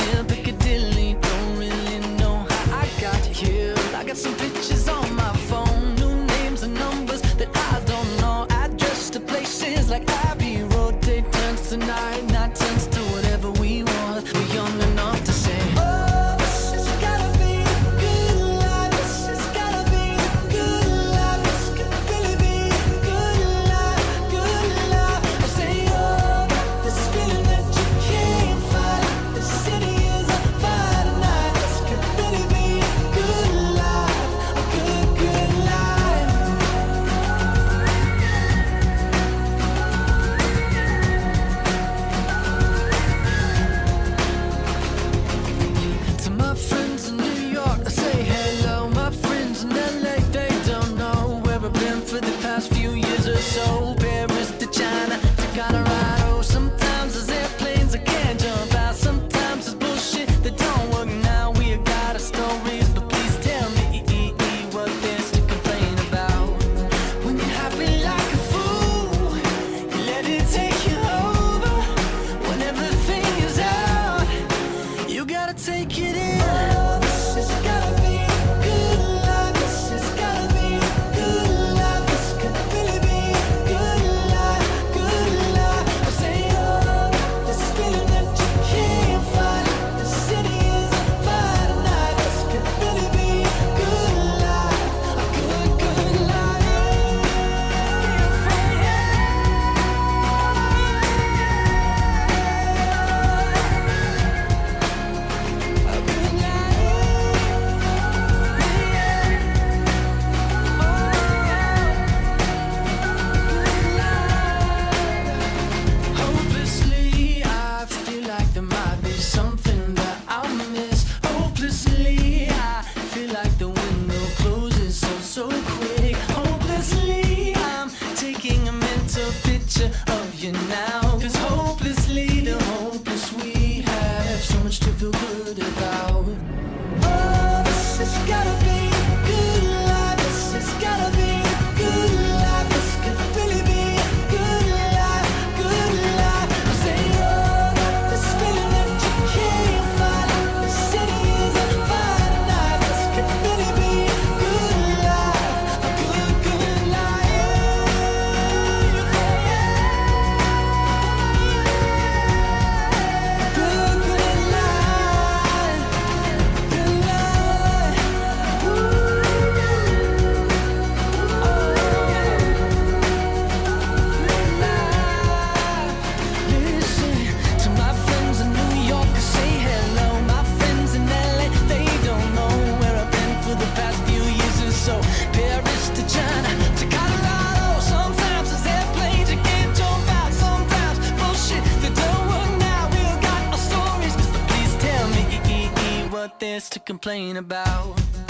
near Piccadilly. Don't really know how I got here. I got some pictures on my phone, new names and numbers that I don't know. Address to places like Abbey Road. Day turns to night, night turns to whatever we want. We're young enough to say, oh, this has gotta be a good life. This has gotta be a good life. This could really be a good life, good life. I say, oh, this feeling that you can't fight. The city is on fire tonight. This could really be a good life, a good, good life. To my friends in New York, I say hello. My friends in LA, they don't know where I've been for the past few years or so. Paris to China to Colorado. Sometimes there's airplanes I can't jump out. Sometimes there's bullshit that don't work now. We got our stories, but please tell me what there's to complain about. When you're happy like a fool, you let it take you over. When everything is out, you gotta take it in. Oh, this has gotta be a good life. This has gotta be a good life. This could really be a good life, good life. I say, oh, this feeling that you can't fight. The city is on fire tonight. This could really be a good life, a good, good life. A good life. Hopelessly, I feel like there might be something that I'll miss. Hopelessly, I feel like the window closes so quick. Hopelessly, I'm taking a mental picture of you now. 'Cause hopelessly, the hopeless we have so much to feel good about. Oh, this has gotta be a good life. This has gotta be a good life. This could really be a good life, good life. I say, oh, this feeling that you can't fight. The city is on fire tonight. This could really be a good life, a good, good life. Good, good life, good life. Listen to my friends in New York, I say hello. My friends in LA, they don't know where I've been for the past few years or so. Paris to China to Colorado. Sometimes there's airplanes you can't jump out. Sometimes bullshit that don't work now. We all got our stories, but please tell me what there's to complain about.